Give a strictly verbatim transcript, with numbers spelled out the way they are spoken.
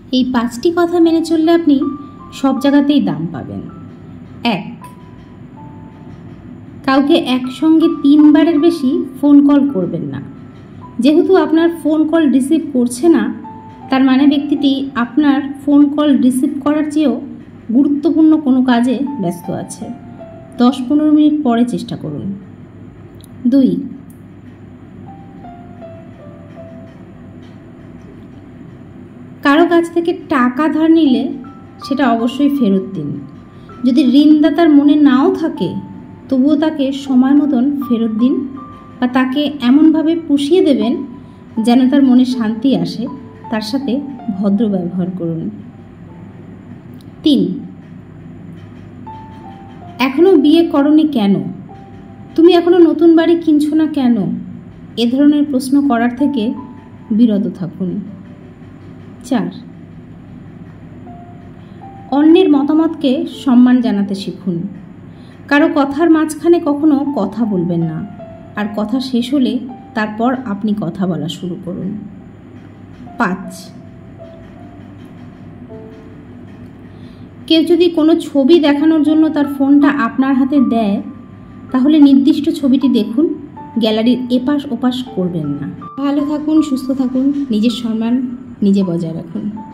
এই পাঁচটি কথা মেনে চললে আপনি সব জায়গাতেই দাম পাবেন। এক, কাউকে একসঙ্গে তিনবারের বেশি ফোন কল করবেন না। যেহেতু আপনার ফোন কল রিসিভ করছে না, তার মানে ব্যক্তিটি আপনার ফোন কল রিসিভ করার চেয়েও গুরুত্বপূর্ণ কোনো কাজে ব্যস্ত আছে। দশ পনেরো মিনিট পরে চেষ্টা করুন। দুই, কারো কাছ থেকে টাকা ধার নিলে সেটা অবশ্যই ফেরত দিন। যদি ঋণদাতার মনে নাও থাকে তবুও তাকে সময় মতন ফেরত দিন, বা তাকে এমনভাবে পুষিয়ে দেবেন যেন তার মনে শান্তি আসে। তার সাথে ভদ্র ব্যবহার করুন। তিন, এখনো বিয়ে করনি কেন? তুমি এখনো নতুন বাড়ি কিনছো না কেন? এ ধরনের প্রশ্ন করার থেকে বিরত থাকুন। চার, অন্যের মতামতকে সম্মান জানাতে শিখুন। কারো কথার মাঝখানে কখনো কথা বলবেন না, আর কথা শেষ হলে তারপর আপনি কথা বলা শুরু করুন। পাঁচ, কেউ যদি কোনো ছবি দেখানোর জন্য তার ফোনটা আপনার হাতে দেয়, তাহলে নির্দিষ্ট ছবিটি দেখুন, গ্যালারির এপাশ ওপাশ করবেন না। ভালো থাকুন, সুস্থ থাকুন, নিজের সম্মান নিজে বজায় রাখুন।